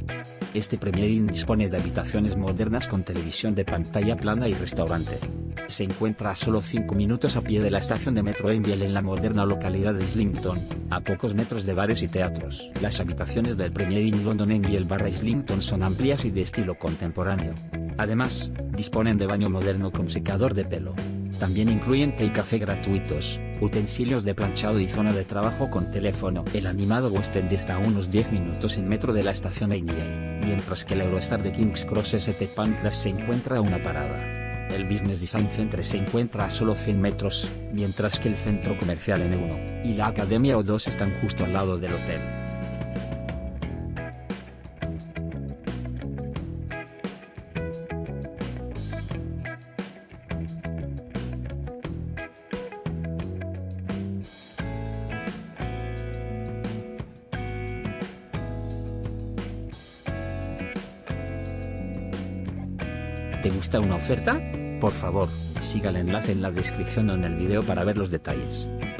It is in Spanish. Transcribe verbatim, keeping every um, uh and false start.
Este Premier Inn dispone de habitaciones modernas con televisión de pantalla plana y restaurante. Se encuentra a solo cinco minutos a pie de la estación de metro Enfield en la moderna localidad de Islington, a pocos metros de bares y teatros. Las habitaciones del Premier Inn London Enfield barra Islington son amplias y de estilo contemporáneo. Además, disponen de baño moderno con secador de pelo. También incluyen té y café gratuitos, utensilios de planchado y zona de trabajo con teléfono. El animado West End está a unos diez minutos en metro de la estación Enfield, mientras que el Eurostar de King's Cross St Pancras se encuentra a una parada. El Business Design Centre se encuentra a solo cien metros, mientras que el centro comercial N uno y la Academia O dos están justo al lado del hotel. ¿Te gusta una oferta? Por favor, siga el enlace en la descripción o en el video para ver los detalles.